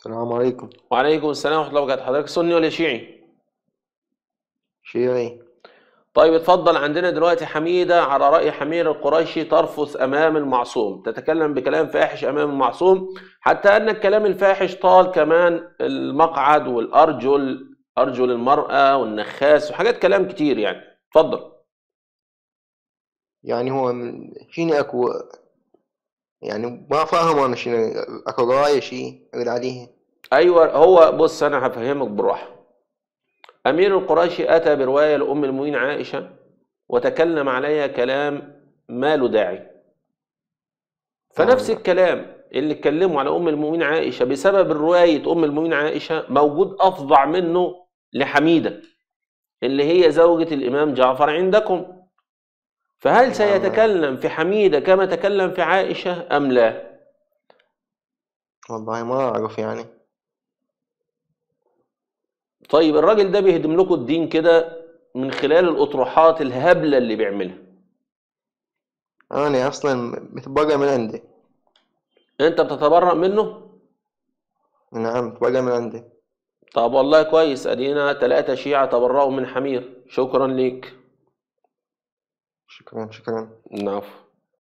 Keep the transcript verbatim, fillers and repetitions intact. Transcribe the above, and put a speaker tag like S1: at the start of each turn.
S1: السلام عليكم.
S2: وعليكم السلام ورحمة الله وبركاته. حضرتك سني ولا شيعي؟
S1: شيعي.
S2: طيب اتفضل. عندنا دلوقتي حميدة على رأي حمير القريشي ترفث أمام المعصوم، تتكلم بكلام فاحش أمام المعصوم، حتى أن الكلام الفاحش طال كمان المقعد والأرجل، أرجل المرأة والنخاس وحاجات كلام كتير يعني. اتفضل.
S1: يعني هو من- شنو اكو، يعني ما فاهم انا شنو اكو قرايه شي ارد عليه.
S2: أيوة، هو بص أنا هفهمك بالراحة. أمير القريشي أتى برواية لأم المؤمنين عائشة وتكلم عليها كلام ما له داعي،
S1: اه
S2: فنفس
S1: نعم.
S2: الكلام اللي اتكلموا على ام المؤمنين عائشه بسبب روايه ام المؤمنين عائشه موجود افظع منه لحميده اللي هي زوجة الامام جعفر عندكم. فهل
S1: نعم نعم.
S2: سيتكلم في حميده كما تكلم في عائشه ام لا؟
S1: والله ما اعرف يعني.
S2: طيب الراجل ده بيهدم لكم الدين كده من خلال الاطروحات الهبله اللي بيعملها.
S1: انا اصلا متبرى من عندي.
S2: انت بتتبرأ منه؟
S1: نعم متبرى من عندي.
S2: طب والله كويس، ادينا ثلاثة شيعة تبرأوا من حمير. شكرا ليك.
S1: شكرا شكرا.
S2: العفو.